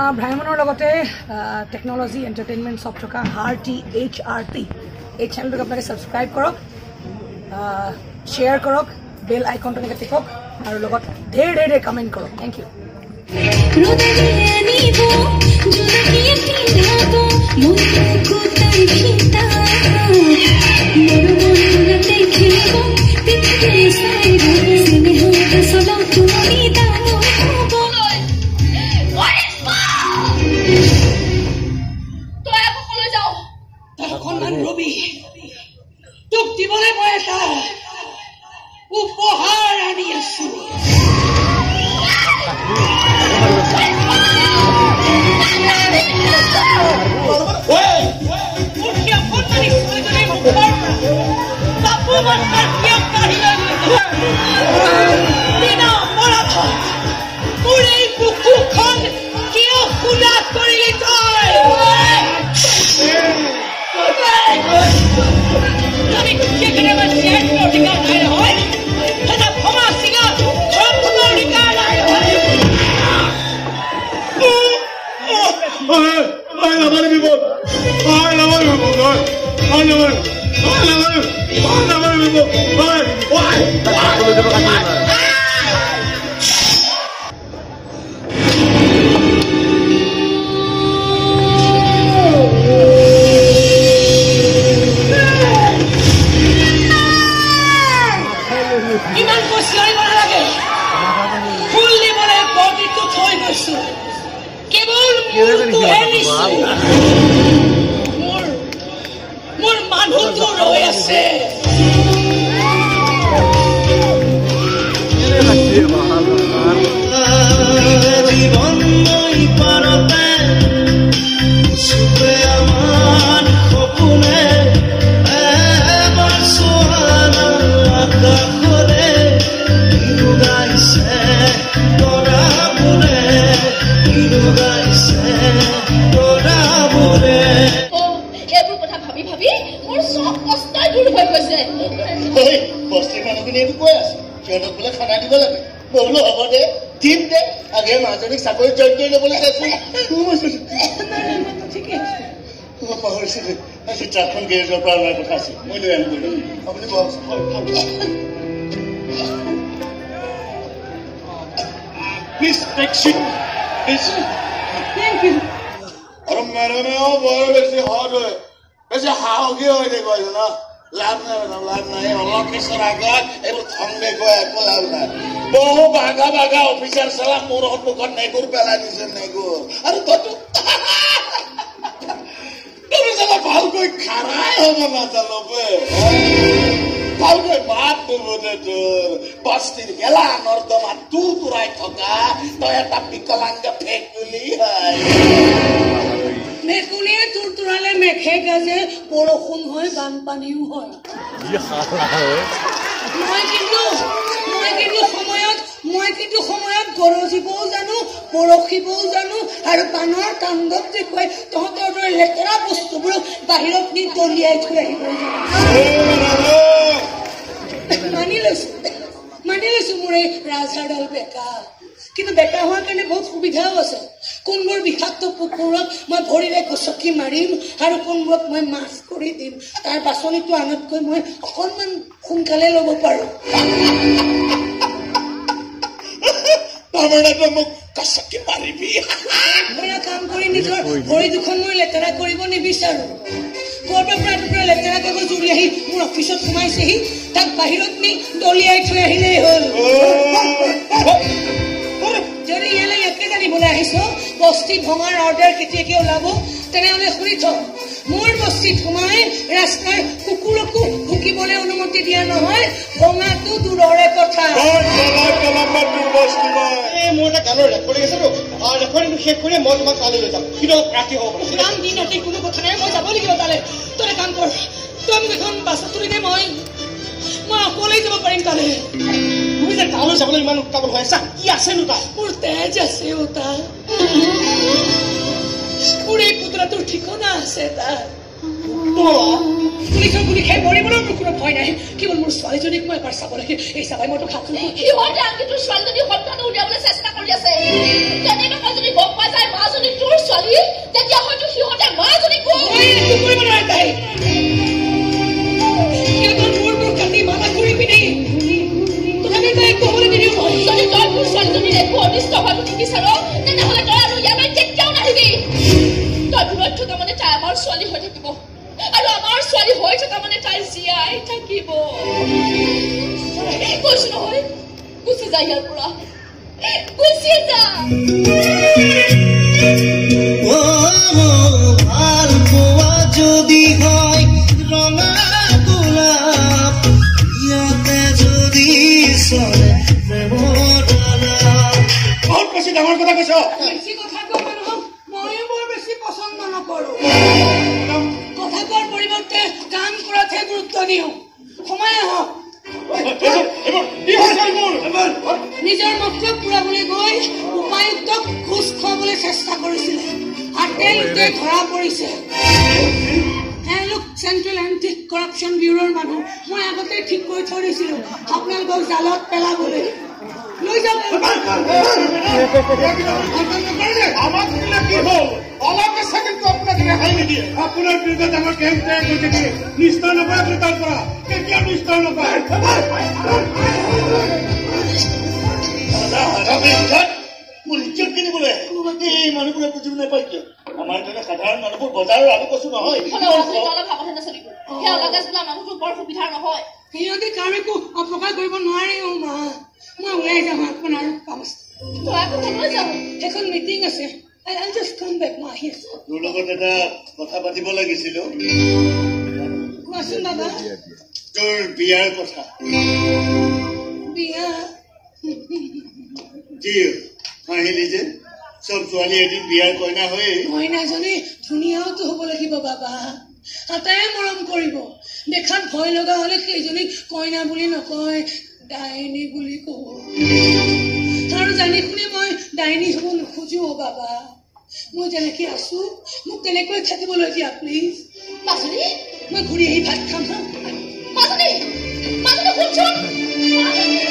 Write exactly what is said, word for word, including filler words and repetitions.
ভ্ৰাম্যমানৰ লগতে technology entertainment চব থকা হাৰ্টি এইচ আৰ টি এই চেনেলটোক আপোনালোকে ছাবস্ক্ৰাইব কৰক, শ্বেয়াৰ কৰক, বেল আইকনটো এনেকৈ টিপক আৰু লগত ঢেৰ ঢেৰ ঢেৰ কমেণ্ট কৰক। Thank U. ৰবি তোক দিবলৈ মই এটা উপহাৰ আনি আছো। তোৰ এই বুকুখন কিয় খোলা কৰিলি তই? আমি কেতিয়াবা শেষ অধিকাৰ নাই নহয়, এটা ভমা চিঙা সব অধিকাৰ নাই নহয়। I love you, people. I love you, people. I love you. I love you. I love you, people. Why? Why? Why? ইমান পচিয়াৰিব নালাগে, ফুল দিবলৈ বডিটো থৈ গৈছো, কেৱল মূৰটোহে নিছো। মোৰ মোৰ মানুহটো ৰৈ আছে। খানা দিব লাগে বোলো হ'ব দে দিম দে আগে মাজনীক চাকৰি জইন কৰি ল'বলৈ চাইছো। পাহৰিছিলো আজি ট্ৰাকখন গেৰেজৰ পৰা অনাৰ কথা আছিল, মই লৈ আনিব আপুনি please take seat please. Thank you. আৰু মেডামেও বৰ বেছি হট হয়, বেছি সাহসী হৈ দেখুৱাই জানা। লাভ নাই ম্যাডাম, লাভ নাই। অলপ পিছৰ আগত এইবোৰ থংগে গৈ একো লাভ নাই। বহু বাঘা বাঘা অফিচাৰ চালা মোৰ সন্মুখত নেগুৰ পেলাই দিছে, নেগুৰ। আৰু তইতো তুমি চালা ভালকৈ খাৰাই হ'ব নাজানো বে, ভালকৈ মাত দিবনে তোৰ বস্তিৰ গেলা নৰ্দমা তোৰ তুৰাই থকা তই এটা বিকলাংগ ফেকুলি হয়। মেকুলিয়ে তোৰ তুৰালে মেঘে গাজে, বৰষুণ হয়, বানপানীও হয়। মই কিন্তু মই কিন্তু সময়ত মই কিন্তু সময়ত গৰজিবও জানো, বৰশিবও জানো, আৰু বানৰ তাণ্ডৱ দেখুৱাই তহঁতৰ দৰে লেতেৰা বস্তুবোৰক বাহিৰত নি দলিয়াই থৈ আহিব জানো। মানি লৈছো মানি লৈছো মোৰ এই ৰাজহাড়ডাল বেকা, কিন্তু বেকা হোৱাৰ কাৰণে বহুত সুবিধাও আছে। কোনবোৰ বিষাক্ত কুকুৰক মই ভৰিৰে গচকি মাৰিম আৰু কোনবোৰক মই মাছ কৰি দিম, তাৰ বাছনিটো আনতকৈ মই অকণমান সোনকালে ল'ব পাৰো। মোক গচকি মাৰিবি। মই কাম কৰি নিজৰ ভৰি দুখন মই লেতেৰা কৰিব নিবিচাৰো। ক'ৰবাৰ পৰা টুকুৰা লেতেৰা কাগজ উৰি আহি মোৰ অফিচত সোমাইছেহি, তাক বাহিৰত নি দলিয়াই থৈ আহিলেই হ'ল। যদি ইয়ালৈ ইয়াকে জানিবলৈ আহিছ বস্তি ভঙাৰ অৰ্ডাৰ কেতিয়াকে ওলাব, তেনেহ'লে শুনি থ, মোৰ বস্তিত সোমাই ৰাস্তাৰ কুকুৰকো ভুকিবলৈ অনুমতি দিয়া নহয়, ভঙাটো দূৰৰে কথা। মোৰ এটা গানৰ ৰেকৰ্ডিং আছে, ৰেকৰ্ডিংটো শেষ কৰি মই তোমাক তালৈ লৈ যাম, কিন্তু ৰাতি হ'ব পাৰে। ইমান দিন ৰাতি কোনো কথা নাই, মই যাব লাগিব তালৈ। তই এটা কাম কৰ, তই মোক এখন বাছত তুলি দে, মই মই অকলেই যাব পাৰিম তালৈ। তুমি যে তালৈ যাবলৈ ইমান উত্তাপল হৈ আছা, কি আছেনো তাত? মোৰ তেজ আছে অ তাত, মোৰ এই পুতলাটোৰ ঠিকনা আছে তাত। পুলিচৰ গুলি খাই মৰিবলৈ মোৰ কোনো ভয় নাই কেৱল মোৰ ছোৱালীজনীক মই এবাৰ চাব লাগে এই চাবাই মইতো খাতো সিহঁতে আনকি তোৰ ছোৱালীজনী সন্তান উলিয়াবলৈ চেষ্টা কৰি আছে তেনেকৈ যদি গম পোৱা যায় মাজনী তোৰ ছোৱালী তেতিয়া হয়তো সিহঁতে মাজনীক মই একো কৰিব নোৱাৰে তাই সিহঁতৰ মোৰ মোৰ কাটি মালা কৰি পিনি তথাপি তাই ক'বলৈ নিদিওঁ মই যদি তই তোৰ ছোৱালীজনীৰ একো অনিষ্ট হোৱাটো নিবিচাৰ তেনেহ'লে তই আৰু ইয়ালৈ কেতিয়াও নাহিবি তই দূৰত থকা মানে তাই আমাৰ ছোৱালী হৈ থাকিব আৰু আমাৰ ছোৱালী হৈ থকা মানে তাই জীয়াই থাকিব কৈছো নহয় গুচি যা ইয়াৰ পৰা গুচি যা ভাল পোৱা যদি হয় ৰঙা গোলাপ ইয়াতে যদি চলে প্ৰেমৰ বহুত বেছি ডাঙৰ কথা কৈছ বেছি কথা কোৱা মানুহক ময়ো বৰ বেছি পচন্দ নকৰো কথা কোৱাৰ পৰিৱৰ্তে কাম কৰাতহে গুৰুত্ব দিওঁ সময় আহক নিজৰ মতলব পুৰাবলৈ গৈ উপায়ুক্তক ঘোচ খুৱাবলৈ চেষ্টা কৰিছিলে আৰু তেওঁলোকে ধৰা পৰিছে এওঁলোক চেণ্ট্ৰেল এণ্টি কৰাপশ্যন ব্যুৰোৰ মানুহ মই আগতে ঠিক কৰি থৈ দিছিলো আপোনালোকক জালত পেলাবলৈ লৈ যাওক আমাক দিলে কি হ'ল অলপকে চাকিটো আপোনাক ৰেহাই নিদিয়ে আপোনাৰ বিৰুদ্ধে আমাৰ কেম্প তৈয়াৰ কৰি থাকে নিশ্চয় নকৰে আপুনি তাৰ পৰা কেতিয়াও নিশ্চয় নকৰে মোৰ ইজ্জত কিনিবলৈ এই মানুহবোৰে বুজিব নাপায় কিয় আমাৰ দৰে সাধাৰণ মানুহবোৰ বজাৰৰ আলু কচু নহয় মানুহটো বৰ সুবিধা নহয় সিহঁতে কাম একো অপকাৰ কৰিব নোৱাৰে অ মা মই ওলাই যাম আপোনাৰ কাম আছে এখন মিটিং আছে I'll just come back now. Yes. তোৰ লগত এটা কথা পাতিব লাগিছিল কোৱাচোন দাদা তোৰ বিয়াৰ কথা বিয়া কি হাঁহিলি যে চব ছোৱালী এদিন বিয়াৰ কইনা হৈ কইনাজনী ধুনীয়াওতো হ'ব লাগিব বাবা আটায়ে মৰম কৰিব দেখাত ভয় লগা হলে সেইজনীক কইনা বুলি নকয় ডাইনী বুলি কব আৰু জানি শুনি মই ডাইনী হ'ব নোখোজো বাবা মই যেনেকৈ আছো মোক তেনেকৈ থাকিবলৈ দিয়া প্লিজ মাজনী মই ঘূৰি আহি ভাত খাম হা মাজনী মাজনী শুনচোন মাজনী